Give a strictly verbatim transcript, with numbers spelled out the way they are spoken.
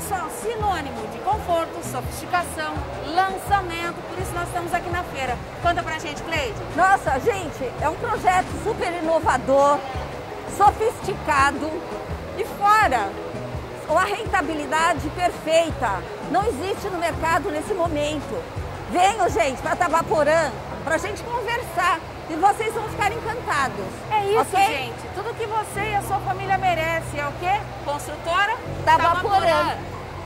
pessoal, sinônimo de conforto, sofisticação, lançamento, por isso nós estamos aqui na feira. Conta pra gente, Cleide. Nossa, gente, é um projeto super inovador, sofisticado e fora a rentabilidade perfeita. Não existe no mercado nesse momento. Venham, gente, para Tabaporã, para a gente conversar e vocês vão ficar encantados. É isso, okay? gente. Tudo que você e a sua família merecem é o quê? Construtora Tabaporã. Tabaporã.